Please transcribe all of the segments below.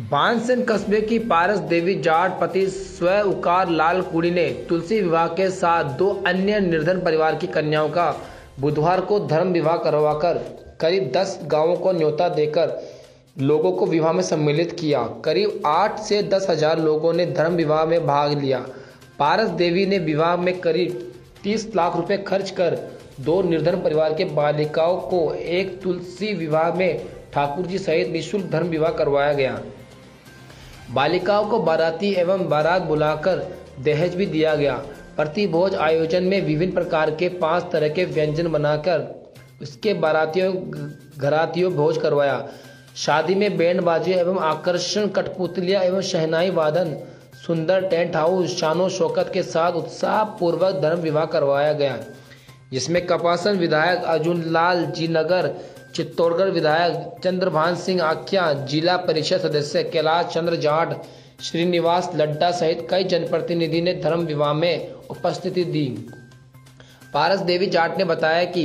बांससेन कस्बे की पारस देवी जाट पति स्व उकार लाल कुड़ी ने तुलसी विवाह के साथ दो अन्य निर्धन परिवार की कन्याओं का बुधवार को धर्म विवाह करवाकर करीब 10 गांवों को न्योता देकर लोगों को विवाह में सम्मिलित किया। करीब 8 से 10 हजार लोगों ने धर्म विवाह में भाग लिया। पारस देवी ने विवाह में करीब 30 लाख रुपए खर्च कर दो निर्धन परिवार के बालिकाओं को एक तुलसी विवाह में ठाकुर जी सहित निःशुल्क धर्म विवाह करवाया गया। बालिकाओं को बाराती एवं बारात बुलाकर दहेज भी दिया गया। प्रति भोज आयोजन में विभिन्न प्रकार के 5 तरह के व्यंजन बनाकर उसके बारातियों घरातियों भोज करवाया। शादी में बैंड बाजे एवं आकर्षण कठपुतलियां एवं शहनाई वादन सुंदर टेंट हाउस शानो शौकत के साथ उत्साह पूर्वक धर्म विवाह करवाया गया, जिसमें कपासन विधायक अर्जुन लाल जी नगर, चित्तौड़गढ़ विधायक चंद्रभान सिंह आख्या, जिला परिषद सदस्य कैलाश चंद्र जाट, श्रीनिवास लड्डा सहित कई जनप्रतिनिधि ने धर्म विवाह में उपस्थिति दी। पारस देवी जाट ने बताया कि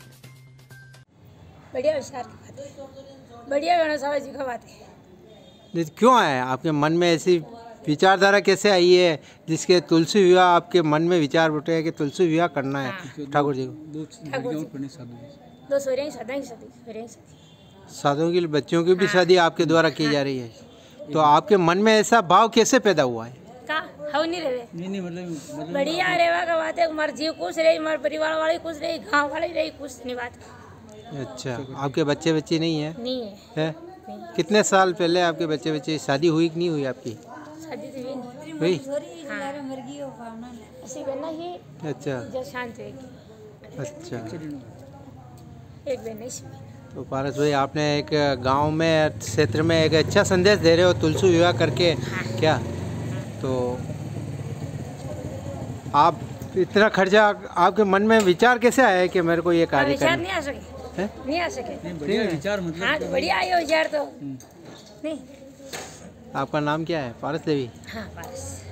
बढ़िया विचार की बात है, बढ़िया गणेश जी का बात है। क्यों आया आपके मन में ऐसी विचारधारा, कैसे आई है जिसके तुलसी विवाह आपके मन में विचार उठे है कि तुलसी विवाह करना है ठाकुर जी को? दो साधुओं की बच्चियों की भी शादी आपके द्वारा की जा रही है, तो आपके मन में ऐसा भाव कैसे पैदा हुआ है? नहीं मतलब बढ़िया रेवा का बात है, हमारे जीव खुश रही, हमारे परिवार वाले खुश रही, गांव वाले रही खुश, नहीं बात। अच्छा, आपके बच्चे बच्ची नहीं है? नहीं है? कितने साल पहले आपके बच्चे बच्चे शादी हुई कि नहीं हुई आपकी? शादी तो हुई। अच्छा अच्छा। एक बहन। तो पारस भाई, आपने एक गांव में क्षेत्र में एक अच्छा संदेश दे रहे हो तुलसी विवाह करके। क्या तो आप इतना खर्चा, आपके मन में विचार कैसे आया कि मेरे को ये कार्य करना? नहीं आ सके, नहीं आ सके। बढ़िया विचार, मतलब हाँ, बढ़िया आया विचार तो नहीं। आपका नाम क्या है? पारस देवी? हाँ, पारस।